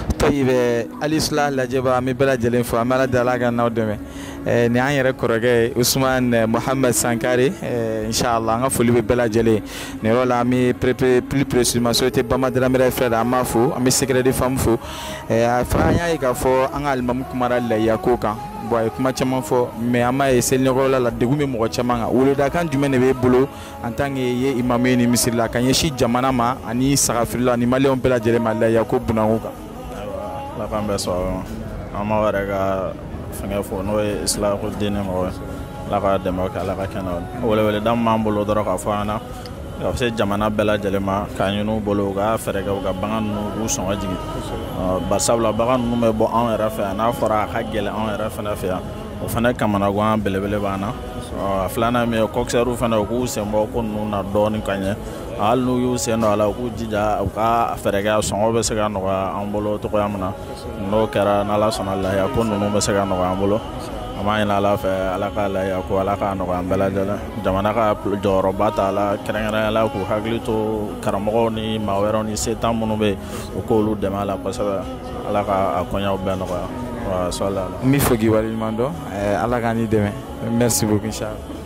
Tayibe alisla lajaba mi bela jelen fo amala dalaga naw deme ni an yɛrɛ kɔrɔkɛ Usman Mohamed Sankare inshallah an ka foli bɛ bela jelen ni yɔrɔ la mi plus précisément souhaiter Bamadramere frère an ma fo an bɛ secret de femme fo a fara an y'a ye k'a fɔ an ka alimamu kumara lahiya ko kan bon a ye kuma caman fɔ mais an m'a ye seliɲɛkɔrɔla la degun bɛ mɔgɔ caman kan weledakan jumɛn de b'e bolo en tant que ye imamu ye ni misiri la ka ɲɛsin jamana ma ani sagafirila ani maliyɛnw bɛɛ lajɛlen ma lahiya ko bunako kan. La kan bɛ sɔrɔ an ma wɛrɛ ka fɛngɛ fɔ n'o ye Isilamu diinɛ mɔgɔ ye Ala ka dɛmɛ kɛ Ala ka kɛnɛ weleweleda min b'an bolo dɔrɔn k'a fɔ an ɲɛna ka se jamana bɛɛ lajɛlen ma k'a ɲini u bolo u ka fɛɛrɛ kɛ u ka bagan ninnu k'u sɔn ka jigin barisabula bagan ninnu bɛ bɔ anw yɛrɛ fɛ yan n'a fɔra a ka gɛlɛn anw yɛrɛ fana fɛ yan o fana kamanagan belebele b'an na filanan min ye kokisɛriw fana u k'u sen bɔ ko ninnu na dɔɔnin ka ɲɛ hali n'u y'u sen don a la u k'u jija u ka fɛɛrɛ kɛ sɔngɔ bɛ se ka nɔgɔya an bolo cogoya min na n'o kɛra n'Ala sɔnna lahiya ko ninnu bɛ se ka nɔgɔya an bolo an b'a ɲini Ala fɛ Ala ka lahiya ko Ala k'a nɔgɔya an bɛɛ lajɛlen jamana ka jɔyɔrɔba t'a la kɛrɛnkɛrɛnnenya k'u hakili to karamɔgɔw ni maa wɛrɛw ni setan minnu bɛ yen u k'olu dɛmɛ a la kosɛbɛ Ala ka a koɲɛw bɛɛ nɔgɔya. N b'i fo k'i waleɲuman dɔn Ala k'an i dɛmɛ merci beaucoup inchallah.